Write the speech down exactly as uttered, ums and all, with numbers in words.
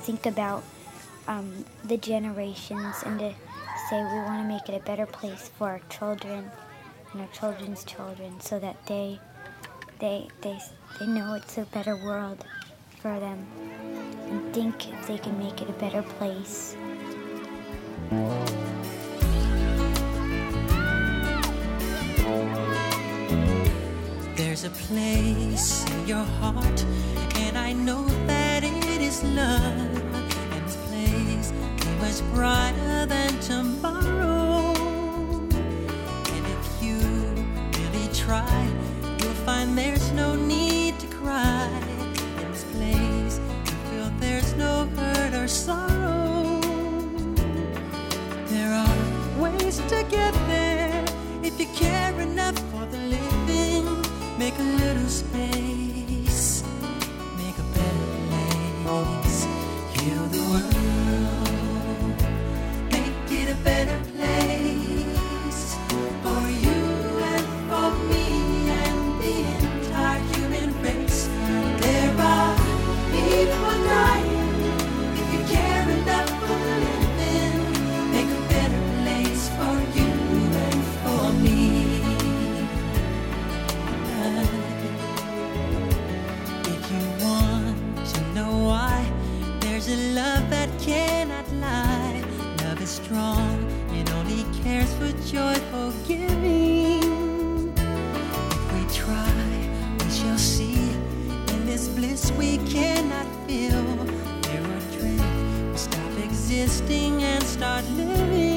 think about um, the generations and to say we want to make it a better place for our children and our children's children, so that they they they they know it's a better world for them and think if they can make it a better place. There's a place in your heart, and I know that it is love. And this place is much brighter than tomorrow. And if you really try, you'll find there's no need to cry. In this place, you feel there's no hurt or sorrow. There are ways to get there if you care enough for the living. Make a little space, make a better place. Heal the world, make it a better place for you and for me and the entire human race. There are people dying. If you care enough for the living, make a better place for you and for me. If you want to know why, there's a love that cannot lie. Love is strong, it only cares for joyful giving. If we try, we shall see. In this bliss we cannot feel. Fear or dread, we stop existing and start living.